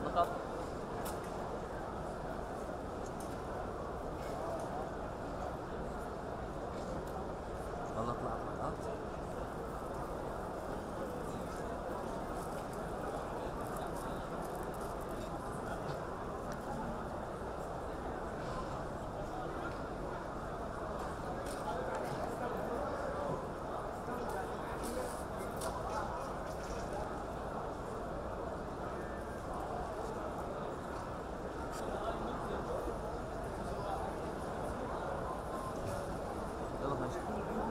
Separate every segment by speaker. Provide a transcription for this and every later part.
Speaker 1: فقط. والله اطلع فقط. يلا ماشي.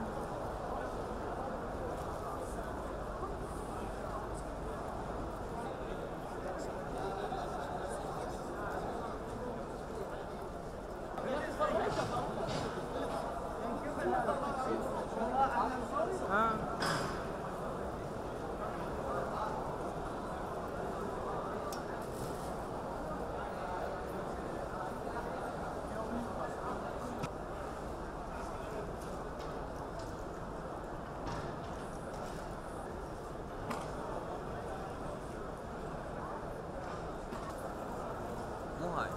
Speaker 1: مو هاي.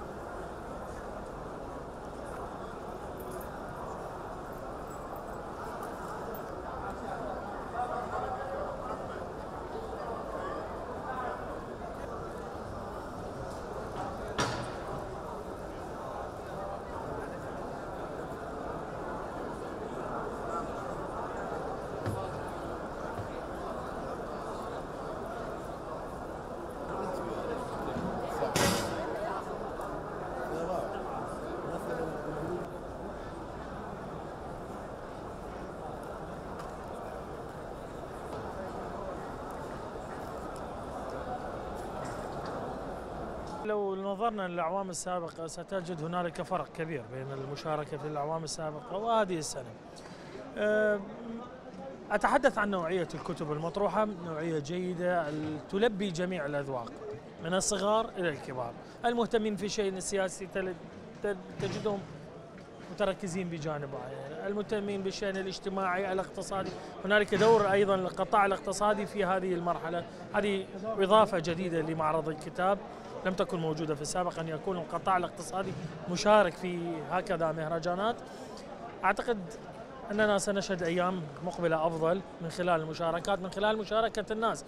Speaker 2: لو نظرنا للأعوام السابقة ستجد هنالك فرق كبير بين المشاركة في الأعوام السابقة وهذه السنة. أتحدث عن نوعية الكتب المطروحة، نوعية جيدة تلبي جميع الأذواق من الصغار إلى الكبار. المهتمين في الشيء السياسي تجدهم متركزين بجانب معين، المهتمين بالشأن الاجتماعي الاقتصادي، هنالك دور أيضا للقطاع الاقتصادي في هذه المرحلة. هذه إضافة جديدة لمعرض الكتاب لم تكن موجودة في السابق، أن يكون القطاع الاقتصادي مشارك في هكذا مهرجانات. أعتقد أننا سنشهد أيام مقبلة أفضل من خلال المشاركات، من خلال مشاركة الناس.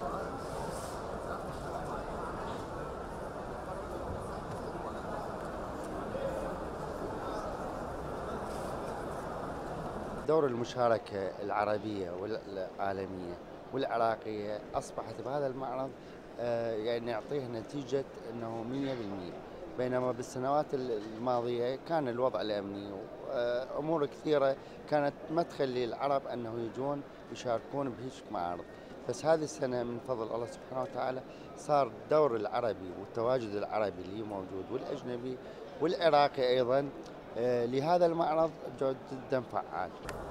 Speaker 3: دور المشاركة العربية والعالمية والعراقية أصبحت بهذا المعرض يعني يعطيه نتيجة أنه 100%، بينما بالسنوات الماضية كان الوضع الأمني وأمور كثيرة كانت ما تخلي العرب أنه يجون يشاركون بهيك معارض. بس هذه السنة من فضل الله سبحانه وتعالى صار الدور العربي والتواجد العربي اللي موجود والأجنبي والعراقي أيضا لهذا المعرض جدا فعال.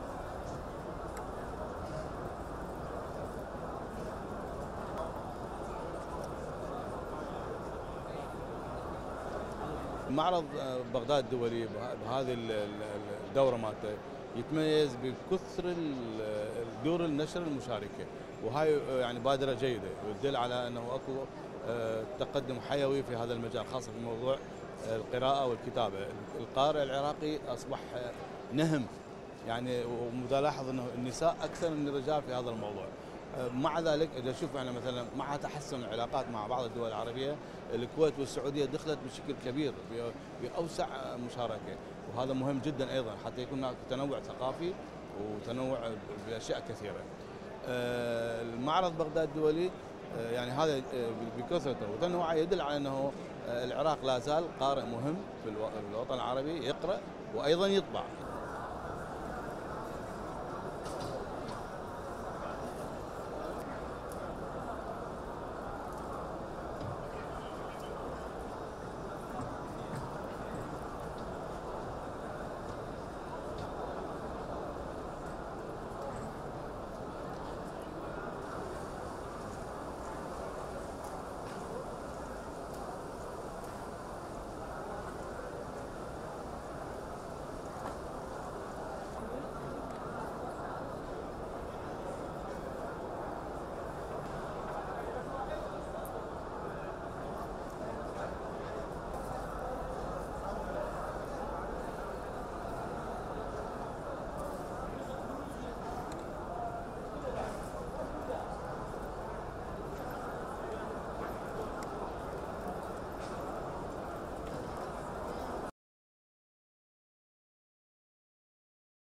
Speaker 4: معرض بغداد الدولي بهذه الدورة مالته يتميز بكثر دور النشر المشاركة، وهاي يعني بادرة جيدة وتدل على أنه أكو تقدم حيوي في هذا المجال، خاصة في موضوع القراءة والكتابة. القارئ العراقي أصبح نهم يعني، ومذا لاحظ أنه النساء أكثر من الرجال في هذا الموضوع. مع ذلك إذا نشوف يعني مثلا مع تحسن العلاقات مع بعض الدول العربية، الكويت والسعودية دخلت بشكل كبير بأوسع مشاركة، وهذا مهم جدا أيضا حتى يكون هناك تنوع ثقافي وتنوع بأشياء كثيرة. المعرض بغداد الدولي يعني هذا بكثرته وتنوعه يدل على أنه العراق لا زال قارئ مهم في الوطن العربي، يقرأ وأيضا يطبع.